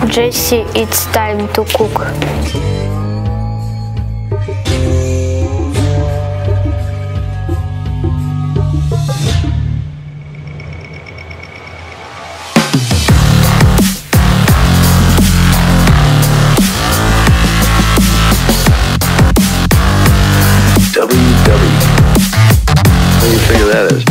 Jesse, it's time to cook. What do you figure that is?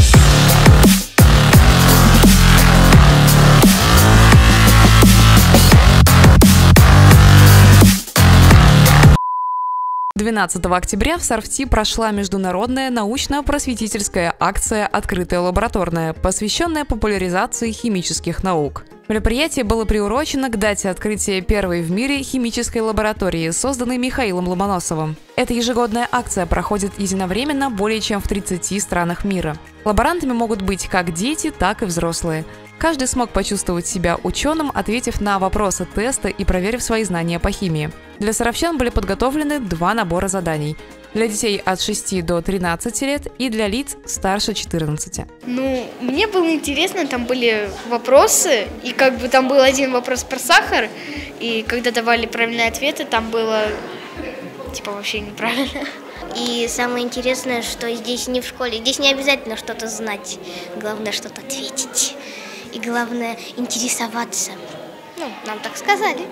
«12 октября в Сарфти прошла международная научно-просветительская акция «Открытая лабораторная», посвященная популяризации химических наук. Мероприятие было приурочено к дате открытия первой в мире химической лаборатории, созданной Михаилом Ломоносовым. Эта ежегодная акция проходит единовременно более чем в 30 странах мира. Лаборантами могут быть как дети, так и взрослые. Каждый смог почувствовать себя ученым, ответив на вопросы теста и проверив свои знания по химии. Для саровчан были подготовлены 2 набора заданий – для детей от 6 до 13 лет и для лиц старше 14. Мне было интересно, там были вопросы, и там был один вопрос про сахар, и когда давали правильные ответы, там было вообще неправильно. И самое интересное, что здесь не в школе, здесь не обязательно что-то знать, главное что-то ответить, и главное интересоваться. Нам так сказали.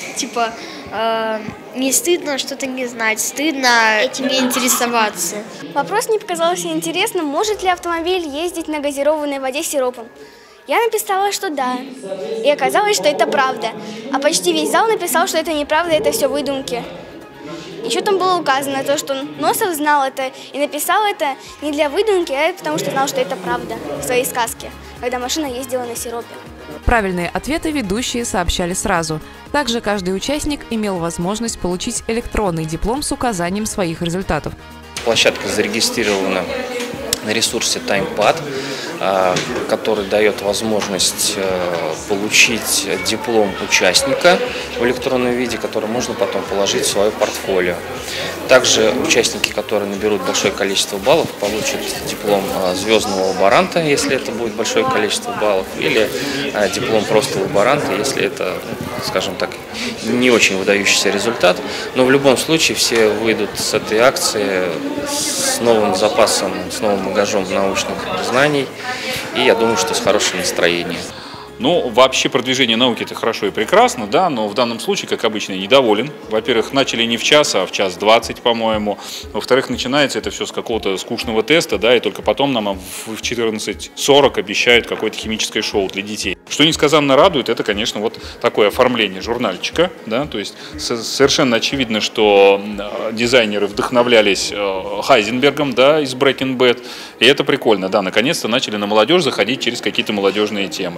Не стыдно что-то не знать, стыдно этим не интересоваться. Вопрос мне показался интересным, может ли автомобиль ездить на газированной воде с сиропом. Я написала, что да, и оказалось, что это правда. А почти весь зал написал, что это неправда, это все выдумки. Еще там было указано то, что Носов знал это и написал это не для выдумки, а потому что знал, что это правда в своей сказке, когда машина ездила на сиропе. Правильные ответы ведущие сообщали сразу. Также каждый участник имел возможность получить электронный диплом с указанием своих результатов. Площадка зарегистрирована на ресурсе TimePad, который дает возможность получить диплом участника в электронном виде, который можно потом положить в свое портфолио. Также участники, которые наберут большое количество баллов, получат диплом звездного лаборанта, если это будет большое количество баллов, или диплом просто лаборанта, если это, скажем так, не очень выдающийся результат. Но в любом случае все выйдут с этой акции с новым запасом, с новым багажом научных знаний, и я думаю, что с хорошим настроением. Вообще продвижение науки – это хорошо и прекрасно, да, но в данном случае, как обычно, недоволен. Во-первых, начали не в час, а в 1:20, по-моему. Во-вторых, начинается это все с какого-то скучного теста, да, и только потом нам в 14:40 обещают какое-то химическое шоу для детей. Что несказанно радует, это, конечно, вот такое оформление журнальчика, да, то есть совершенно очевидно, что дизайнеры вдохновлялись Хайзенбергом, да, из Breaking Bad, и это прикольно, да, наконец-то начали на молодежь заходить через какие-то молодежные темы.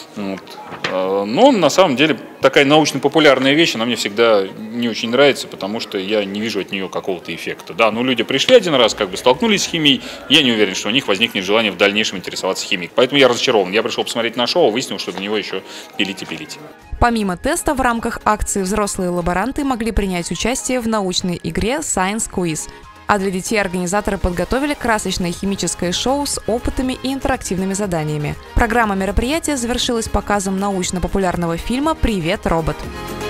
Но на самом деле такая научно-популярная вещь, она мне всегда не очень нравится, потому что я не вижу от нее какого-то эффекта. Да, люди пришли один раз, столкнулись с химией, я не уверен, что у них возникнет желание в дальнейшем интересоваться химией. Поэтому я разочарован. Я пришел посмотреть на шоу, выяснил, что до него еще пилить и пилить. Помимо теста, в рамках акции взрослые лаборанты могли принять участие в научной игре Science Quiz. А для детей организаторы подготовили красочное химическое шоу с опытами и интерактивными заданиями. Программа мероприятия завершилась показом научно-популярного фильма «Привет, робот!».